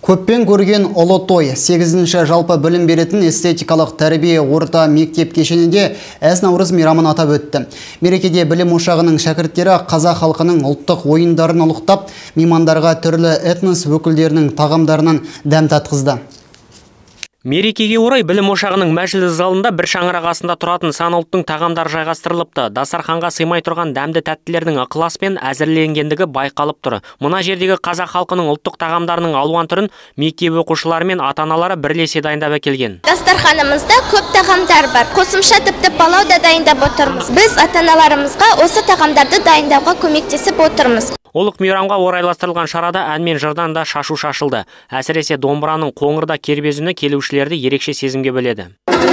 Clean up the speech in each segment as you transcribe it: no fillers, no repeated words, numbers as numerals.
Көппен көрген ұлы той 8-ші жалпы білім беретін эстетикалық тәрбие орта мектеп кешенінде әз Наурыз мейрамын атап өтті. Мерекеде білім ошағының шәкірттері қазақ халқының ұлттық ойындарын ұлықтап, меймандарға түрлі этнос өкілдерінің тағамдарынан дәм татқызды. Мерекеге орай білім ошағының мәжіліс залында бір шаңырақ астында тұратын сан ұлттың тағамдары жайғастырылыпты. Дастарханға сыймай тұрған дәмді тәттілердің ықыласпен әзірленгендігі байқалып тұр. Мына жердегі қазақ халқының ұлттық тағамдарының алуан түрін мектеп оқушылары мен ата-аналары бірлесе дайындап әкелген. Дастарханымызда көп тағамдар бар. Қосымша тіпті палау да дайындап отырмыз. Біз ата-аналарымызға осы тағамдарды дайындауға көмектесіп отырмыз. Ұлық мейрамға орайластырылған шарада ән мен жырдан да шашу шашылды. Әсіресе домбыраның қоңырда кербез үні келушілерді ерекше сезімге бөледі.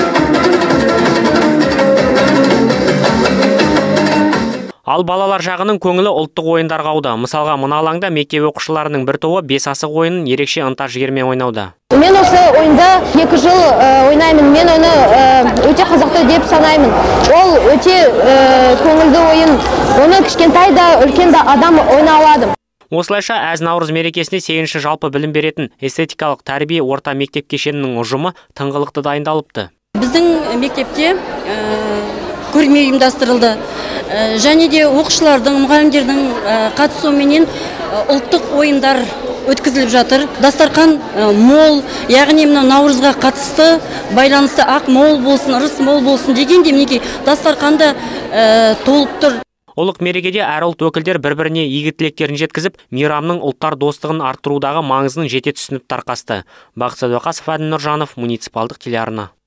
Ал балалар жағының көңілі ұлттық ойындарға ауды. Мысалға, мына алаңда мектеп оқушыларының бір тобы бес асық ойынын ерекше ынта жігермен ойнауда. Мен осы ойында 2 жыл ойнаймын. Мен оны өте қызықты деп санаймын. Ол өте көңілді ойын. Оны кішкентай да, үлкен да адам ойнай алады. Осылайша әз Наурыз мерекесіне 8-ші жалпы білім беретін эстетикалық тәрбие орта мектеп кешенінің ұжымы тыңғылықты дайындалыпты. Біздің мектепте көрме ұйымдастырылды. Және де оқушылардың, мұғалімдердің қатысуыменен ұлттық ойындар өткізіліп жатыр. Дастархан мол, яғни Наурызға қатысты байланысты ақ мол болсын, ырыс мол болсын дегенде мінекей дастарханда толып тұр. Ұлық мерекеде әр ұлт өкілдер бір-біріне игі тілектерін жеткізіп, мейрамның ұлттар достығын арттырудағы маңызын жете түсініп тарқасты. Бақыт Сәдуақасов, Әділ Нұржанов, муниципалдық телеарна.